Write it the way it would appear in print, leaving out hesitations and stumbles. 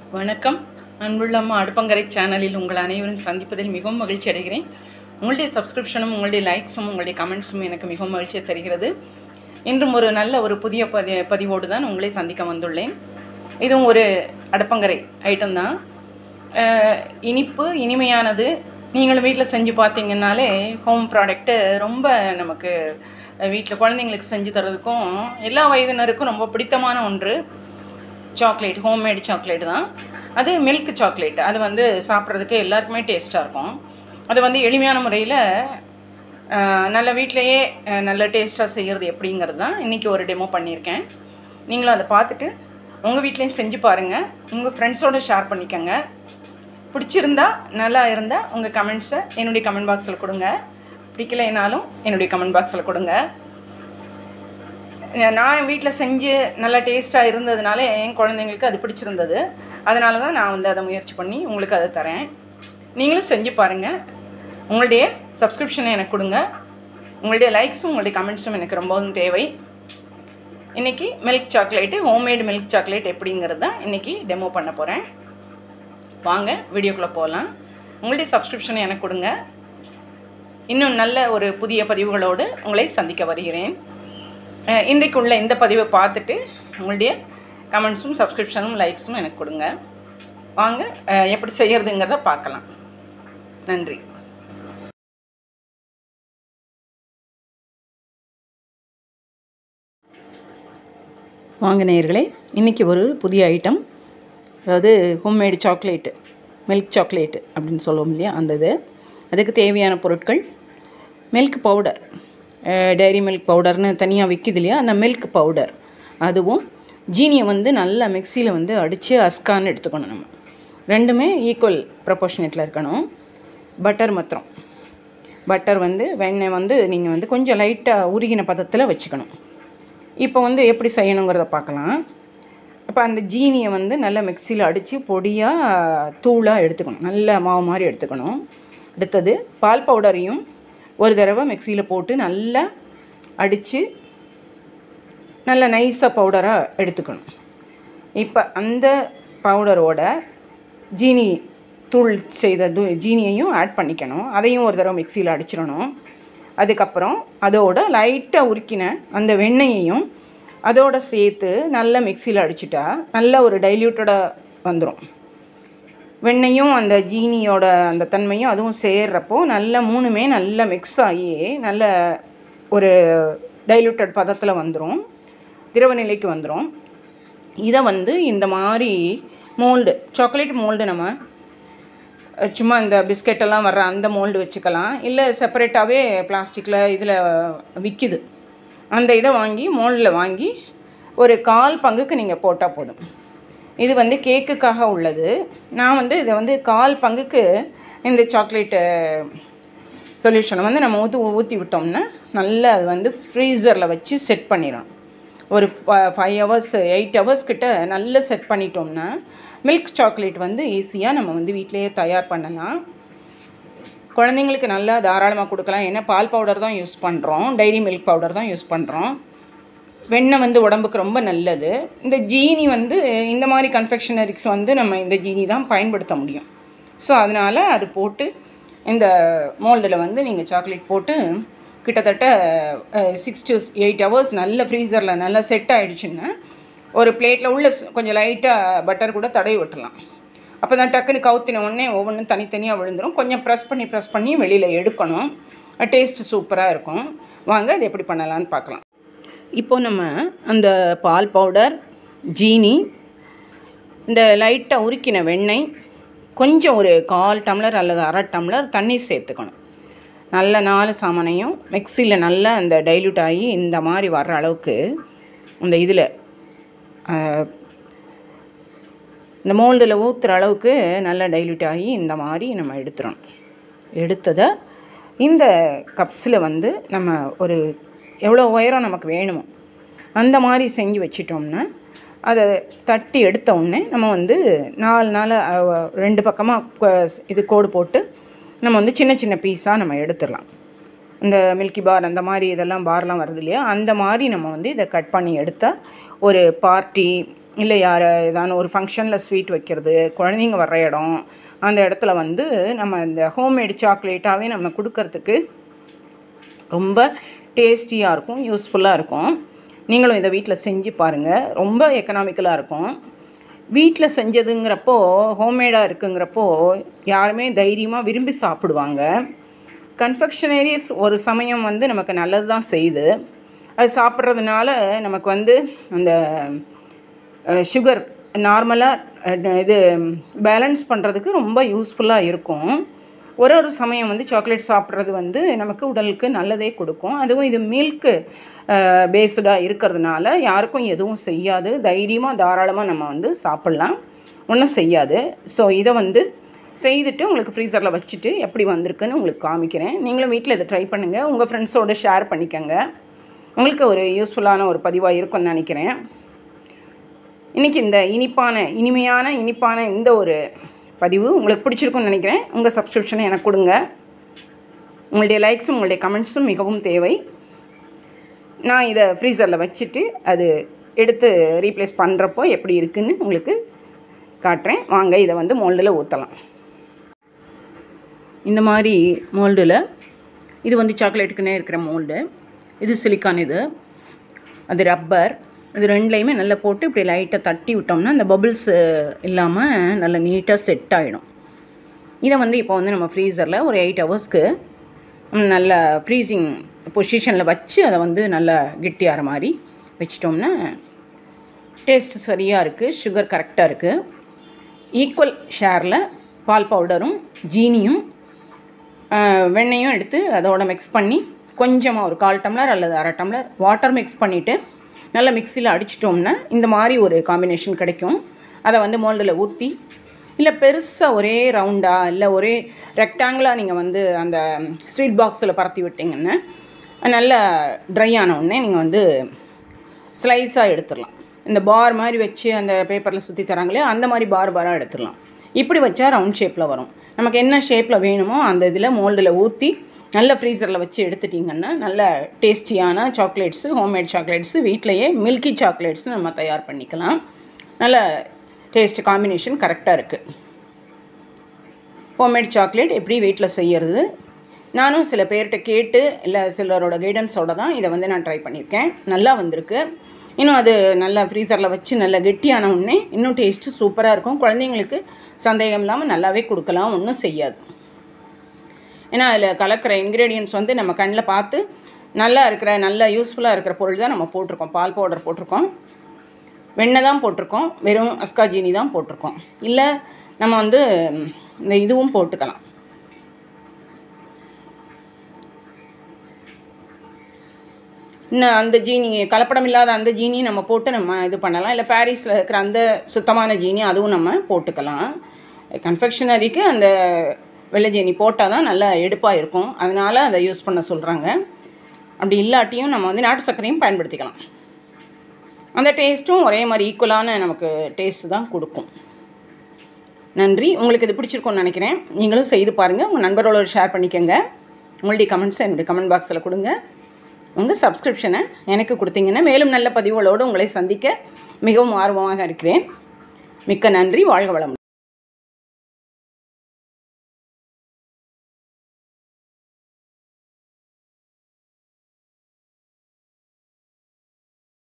வணக்கம். அன்புள்ள அம்மா அடுப்பங்கரை சேனலில் உங்கள் அனைவரும் சந்திப்பதில் மிகவும் மகிழ்ச்சி அடைகிறேன். உங்களுடைய சப்ஸ்கிரிப்ஷனும் உங்களுடைய லைக்ஸும் உங்களுடைய கமெண்ட்ஸும் எனக்கு மிகவும் மகிழ்ச்சியை தருகிறது. இன்றும் ஒரு நல்ல ஒரு புதிய பதிவோடு தான் உங்களை சந்திக்க வந்துள்ளேன். இதுவும் ஒரு அடுப்பங்கரை ஐட்டம் தான். இனிப்பு இனிமையானது. நீங்களும் வீட்டில் செஞ்சு பார்த்தீங்கன்னாலே ஹோம் ப்ராடக்ட்டு ரொம்ப நமக்கு வீட்டில் குழந்தைங்களுக்கு செஞ்சு தரதுக்கும் எல்லா வயதினருக்கும் ரொம்ப பிடித்தமான ஒன்று. சாக்லேட், ஹோம்மேட் சாக்லேட் தான் அது. மில்க் சாக்லேட் அது வந்து சாப்பிட்றதுக்கு எல்லாருக்குமே டேஸ்ட்டாக இருக்கும். அது வந்து எளிமையான முறையில் நல்ல வீட்டிலையே நல்ல டேஸ்ட்டாக செய்கிறது எப்படிங்கிறது தான் இன்றைக்கி ஒரு டெமோ பண்ணியிருக்கேன். நீங்களும் அதை பார்த்துட்டு உங்கள் வீட்லேயும் செஞ்சு பாருங்கள். உங்கள் ஃப்ரெண்ட்ஸோடு ஷேர் பண்ணிக்கோங்க. பிடிச்சிருந்தா நல்லா இருந்தால் உங்கள் கமெண்ட்ஸை என்னுடைய கமெண்ட் பாக்ஸில் கொடுங்க. பிடிக்கலைனாலும் என்னுடைய கமெண்ட் பாக்ஸில் கொடுங்க. நான் என் வீட்டில் செஞ்சு நல்லா டேஸ்ட்டாக இருந்ததுனால என் குழந்தைங்களுக்கு அது பிடிச்சிருந்தது. அதனால தான் நான் வந்து அதை முயற்சி பண்ணி உங்களுக்கு அதை தரேன். நீங்களும் செஞ்சு பாருங்கள். உங்களுடைய சப்ஸ்கிரிப்ஷனை எனக்கு கொடுங்க. உங்களுடைய லைக்ஸும் உங்களுடைய கமெண்ட்ஸும் எனக்கு ரொம்பவும் தேவை. இன்றைக்கி milk chocolate, homemade milk chocolate எப்படிங்கிறது தான் இன்றைக்கி டெமோ பண்ண போகிறேன். வாங்க வீடியோக்குள்ளே போகலாம். உங்களுடைய சப்ஸ்கிரிப்ஷனை எனக்கு கொடுங்க. இன்னும் நல்ல ஒரு புதிய பதிவுகளோடு உங்களை சந்திக்க வருகிறேன். இன்றைக்கு உள்ள இந்த பதிவை பார்த்துட்டு உங்களுடைய கமெண்ட்ஸும் சப்ஸ்கிரிப்ஷனும் லைக்ஸும் எனக்கு கொடுங்க. வாங்க எப்படி செய்கிறதுங்கிறத பார்க்கலாம். நன்றி. வாங்க நேயர்களே, இன்றைக்கி ஒரு புதிய ஐட்டம், அதாவது ஹோம்மேடு சாக்லேட்டு, மில்க் சாக்லேட்டு அப்படின்னு சொல்லுவோம் இல்லையா, அந்த இது. அதுக்கு தேவையான பொருட்கள்: மில்க் பவுடர், டைரி மில்க் பவுடர்னு தனியாக விற்கிது இல்லையா, அந்த மில்க் பவுடர். அதுவும் ஜீனியை வந்து நல்லா மிக்சியில் வந்து அடித்து அஸ்கான்னு எடுத்துக்கணும். நம்ம ரெண்டுமே ஈக்குவல் ப்ரப்போர்ஷனேட்டில் இருக்கணும். பட்டர் மாத்திரம், பட்டர் வந்து வெண்ணெய் வந்து நீங்கள் வந்து கொஞ்சம் லைட்டாக உருகின பதத்தில் வச்சுக்கணும். இப்போ வந்து எப்படி செய்யணுங்கிறத பார்க்கலாம். இப்போ அந்த ஜீனியை வந்து நல்லா மிக்சியில் அடித்து பொடியாக தூளாக எடுத்துக்கணும். நல்ல மாவு மாதிரி எடுத்துக்கணும். அடுத்தது பால் பவுடரையும் ஒரு தடவை மிக்சியில் போட்டு நல்லா அடித்து நல்லா நைஸாக பவுடராக எடுத்துக்கணும். இப்போ அந்த பவுடரோட ஜீனி தூள் செய்த ஜீனியையும் ஆட் பண்ணிக்கணும். அதையும் ஒரு தடவை மிக்சியில் அடிச்சிடணும். அதுக்கப்புறம் அதோட லைட்டாக உருக்கின அந்த வெண்ணெயையும் அதோடு சேர்த்து நல்லா மிக்சியில் அடிச்சிட்டா நல்ல ஒரு டைல்யூட்டடாக வந்துடும். வெண்ணெயும் அந்த ஜீனியோட அந்த தன்மையும் அதுவும் சேர்றப்போ நல்ல மூணுமே நல்லா மிக்ஸ் ஆகி நல்ல ஒரு டைல்யூட்டட் பதத்தில் வந்துடும், திரவ நிலைக்கு வந்துடும். இதை வந்து இந்த மாதிரி மோல்டு, சாக்லேட் மோல்டு, நம்ம சும்மா இந்த பிஸ்கெட்டெல்லாம் வர்ற அந்த மோல்டு வச்சுக்கலாம். இல்லை செப்பரேட்டாகவே பிளாஸ்டிக்கில் இதில் விற்கிது. அந்த இதை வாங்கி மோல்டில் வாங்கி ஒரு 1/4 பங்குக்கு நீங்கள் போட்டால் போதும். இது வந்து கேக்குக்காக உள்ளது. நான் வந்து இதை வந்து 1/4 பங்குக்கு இந்த சாக்லேட்டு சொல்யூஷனை வந்து நம்ம ஊற்றி விட்டோம்னா நல்லா அது வந்து ஃப்ரீசரில் வச்சு செட் பண்ணிடணும். ஒரு 5 hours 8 hours கிட்ட நல்லா செட் பண்ணிட்டோம்னா மில்க் சாக்லேட் வந்து ஈஸியாக நம்ம வந்து வீட்டிலையே தயார் பண்ணலாம். குழந்தைங்களுக்கு நல்லா தாராளமாக கொடுக்கலாம். ஏன்னா பால் பவுடர் தான் யூஸ் பண்ணுறோம், டைரி மில்க் பவுடர் தான் யூஸ் பண்ணுறோம். வெண்ணெய் வந்து உடம்புக்கு ரொம்ப நல்லது. இந்த ஜீனி வந்து இந்த மாதிரி கன்ஃபெக்ஷனரிஸ் வந்து நம்ம இந்த ஜீனி தான் பயன்படுத்த முடியும். ஸோ அதனால் அது போட்டு இந்த மோல்டில் வந்து நீங்கள் சாக்லேட் போட்டு கிட்டத்தட்ட 6 to 8 hours நல்ல ஃப்ரீசரில் நல்லா செட் ஆகிடுச்சுன்னா ஒரு பிளேட்டில் உள்ள கொஞ்சம் லைட்டாக பட்டர் கூட தடவி விட்டுலாம். அப்போ தான் டக்குன்னு கவுத்தின உடனே ஒவ்வொன்றும் தனித்தனியாக விழுந்துடும். கொஞ்சம் ப்ரெஸ் பண்ணி வெளியில் எடுக்கணும். டேஸ்ட்டு சூப்பராக இருக்கும். வாங்க அது எப்படி பண்ணலான்னு பார்க்கலாம். இப்போ நம்ம அந்த பால் பவுடர், ஜீனி, இந்த லைட்டாக உருக்கின வெண்ணெய், கொஞ்சம் ஒரு 1/4 டம்ளர் அல்லது 1/2 டம்ளர் தண்ணீர் சேர்த்துக்கணும். நல்ல 4 சாமானையும் மிக்சியில் நல்லா அந்த டைல்யூட் ஆகி இந்த மாதிரி வர்ற அளவுக்கு இந்த இதில் இந்த மோல்டில் ஊற்றுற அளவுக்கு நல்லா டைல்யூட் ஆகி இந்த மாதிரி நம்ம எடுத்துடணும். எடுத்ததை இந்த கப்ஸில் வந்து நம்ம ஒரு எவ்வளோ உயரம் நமக்கு வேணுமோ அந்த மாதிரி செஞ்சு வச்சிட்டோம்னா அதை தட்டி எடுத்த உடனே நம்ம வந்து 4 2 பக்கமாக இது கோடு போட்டு நம்ம வந்து சின்ன சின்ன பீஸாக நம்ம எடுத்துடலாம். இந்த மில்கி பார் அந்த மாதிரி இதெல்லாம் பார்லாம் வருது இல்லையா, அந்த மாதிரி நம்ம வந்து இதை கட் பண்ணி எடுத்தால் ஒரு பார்ட்டி இல்லை யார் ஏதான ஒரு ஃபங்க்ஷனில் ஸ்வீட் வைக்கிறது, குழந்தைங்க வர்ற இடம், அந்த இடத்துல வந்து நம்ம இந்த ஹோம்மேடு சாக்லேட்டாகவே நம்ம கொடுக்கறதுக்கு ரொம்ப டேஸ்டியாக இருக்கும், யூஸ்ஃபுல்லாக இருக்கும். நீங்களும் இதை வீட்டில் செஞ்சு பாருங்கள். ரொம்ப எக்கனாமிக்கலாக இருக்கும். வீட்டில் செஞ்சதுங்கிறப்போ, ஹோம்மேடாக இருக்குங்கிறப்போ யாருமே தைரியமாக விரும்பி சாப்பிடுவாங்க. கன்ஃபெக்ஷனரிஸ் ஒரு சமயம் வந்து நமக்கு நல்லது தான் செய்யுது. அது சாப்பிட்றதுனால நமக்கு வந்து அந்த சுகர் நார்மலாக இது பேலன்ஸ் பண்ணுறதுக்கு ரொம்ப யூஸ்ஃபுல்லாக இருக்கும். ஒரு சமயம் வந்து சாக்லேட் சாப்பிட்றது வந்து நமக்கு உடலுக்கு நல்லதே கொடுக்கும். அதுவும் இது மில்க்கு பேஸ்டாக இருக்கிறதுனால யாருக்கும் எதுவும் செய்யாது. தைரியமாக தாராளமாக நம்ம வந்து சாப்பிட்லாம், ஒன்றும் செய்யாது. ஸோ இதை வந்து செய்துட்டு உங்களுக்கு ஃப்ரீசரில் வச்சுட்டு எப்படி வந்திருக்குன்னு உங்களுக்கு காமிக்கிறேன். நீங்களும் வீட்டில் இதை ட்ரை பண்ணுங்கள், உங்கள் ஃப்ரெண்ட்ஸோடு ஷேர் பண்ணிக்கோங்க. உங்களுக்கு ஒரு யூஸ்ஃபுல்லான ஒரு பதிவாக இருக்கும்னு நினைக்கிறேன். இன்றைக்கி இந்த இனிமையான இந்த ஒரு பதிவு உங்களுக்கு பிடிச்சிருக்குன்னு நினைக்கிறேன். உங்கள் சப்ஸ்கிரிப்ஷனை எனக்கு கொடுங்க. உங்களுடைய லைக்ஸும் உங்களுடைய கமெண்ட்ஸும் மிகவும் தேவை. நான் இதை ஃப்ரீசரில் வச்சுட்டு அது எடுத்து ரீப்ளேஸ் பண்ணுறப்போ எப்படி இருக்குதுன்னு உங்களுக்கு காட்டுறேன். வாங்க இதை வந்து மோல்டில் ஊற்றலாம். இந்த மாதிரி மோல்டில் இது வந்து சாக்லேட்டுக்குன்னே இருக்கிற மோல்டு. இது சிலிக்கான், இது அது ரப்பர். இது ரெண்டுலேயுமே நல்லா போட்டு இப்படி லைட்டாக தட்டி விட்டோம்னா அந்த பபிள்ஸ் இல்லாமல் நல்லா நீட்டாக செட் ஆகிடும். இதை வந்து இப்போ வந்து நம்ம ஃப்ரீசரில் ஒரு 8 ஹவர்ஸ்க்கு நல்லா ஃப்ரீசிங் பொசிஷனில் வச்சு அதை வந்து நல்லா கெட்டியாகிற மாதிரி வச்சிட்டோம்னா டேஸ்ட்டு சரியாக இருக்குது, சுகர் கரெக்டாக இருக்குது. ஈக்குவல் ஷேரில் பால் பவுடரும் ஜீனியும் வெண்ணையும் எடுத்து அதோட மிக்ஸ் பண்ணி கொஞ்சமாக ஒரு 1/4 டம்ளர் அல்லது 1/2 டம்ளர் வாட்டர் மிக்ஸ் பண்ணிவிட்டு நல்லா மிக்சியில் அடிச்சிட்டோம்னா இந்த மாதிரி ஒரு காம்பினேஷன் கிடைக்கும். அதை வந்து மோல்டில் ஊற்றி, இல்லை பெருசாக ஒரே ரவுண்டாக இல்லை ஒரே ரெக்டாங்கிளாக நீங்கள் வந்து அந்த ஸ்வீட் பாக்ஸில் பரத்தி விட்டிங்கன்னா நல்லா ட்ரை ஆன உடனே நீங்கள் வந்து ஸ்லைஸாக எடுத்துடலாம். இந்த பார் மாதிரி வச்சு அந்த பேப்பரில் சுற்றி தராங்களே அந்த மாதிரி பாராக எடுத்துடலாம். இப்படி வச்சா ரவுண்ட் ஷேப்பில் வரும். நமக்கு என்ன ஷேப்பில் வேணுமோ அந்த இதில் மோல்டில் ஊற்றி நல்ல ஃப்ரீசரில் வச்சு எடுத்துட்டிங்கன்னா நல்ல டேஸ்டியான சாக்லேட்ஸு, ஹோம்மேட் சாக்லேட்ஸு வீட்டிலையே மில்கி சாக்லேட்ஸு நம்ம தயார் பண்ணிக்கலாம். நல்ல டேஸ்ட் காம்பினேஷன் கரெக்டாக இருக்குது. ஹோம்மேட் சாக்லேட் எப்படி வீட்டில் செய்கிறது நானும் சில பேர்கிட்ட கேட்டு இல்லை சிலரோட கைடன்ஸோடு தான் இதை வந்து நான் ட்ரை பண்ணியிருக்கேன். நல்லா வந்திருக்கு. இன்னும் அது நல்லா ஃப்ரீசரில் வச்சு நல்லா கெட்டியான உடனே இன்னும் டேஸ்ட்டு சூப்பராக இருக்கும். குழந்தைங்களுக்கு சந்தேகம் இல்லாமல் நல்லாவே கொடுக்கலாம், ஒன்றும் செய்யாது. ஏன்னா அதில் கலக்கிற இன்க்ரீடியன்ட்ஸ் வந்து நம்ம கண்ணில் பார்த்து நல்ல யூஸ்ஃபுல்லாக இருக்கிற பொருள் தான் நம்ம போட்டிருக்கோம். பால் பவுடர் போட்டிருக்கோம், வெண்ணெய் தான் போட்டிருக்கோம், வெறும் அஸ்கா ஜீனி தான் போட்டிருக்கோம். இல்லை நம்ம வந்து இந்த இதுவும் போட்டுக்கலாம். இன்னும் அந்த ஜீனி கலப்படம் இல்லாத அந்த ஜீனி நம்ம போட்டு நம்ம இது பண்ணலாம். இல்லை பாரிஸில் இருக்கிற அந்த சுத்தமான ஜீனி அதுவும் நம்ம போட்டுக்கலாம். கன்ஃபெக்ஷனரிக்கு அந்த வெள்ளை ஜீனி போட்டால் தான் நல்லா எடுப்பாக இருக்கும், அதனால் அதை யூஸ் பண்ண சொல்கிறாங்க. அப்படி இல்லாட்டியும் நம்ம வந்து நாட்டு சர்க்கரையும் பயன்படுத்திக்கலாம். அந்த டேஸ்ட்டும் ஒரே மாதிரி ஈக்குவலான நமக்கு டேஸ்ட்டு தான் கொடுக்கும். நன்றி. உங்களுக்கு இது பிடிச்சிருக்கும்னு நினைக்கிறேன். நீங்களும் செய்து பாருங்கள், உங்கள் நண்பர்களோடு ஷேர் பண்ணிக்கோங்க. உங்களுடைய கமெண்ட்ஸை என்னுடைய கமெண்ட் பாக்ஸில் கொடுங்க. உங்கள் சப்ஸ்கிரிப்ஷனை எனக்கு கொடுத்தீங்கன்னா மேலும் நல்ல பதிவுகளோடு உங்களை சந்திக்க மிகவும் ஆர்வமாக இருக்கிறேன். மிக்க நன்றி. வாழ்க வளமுடன்.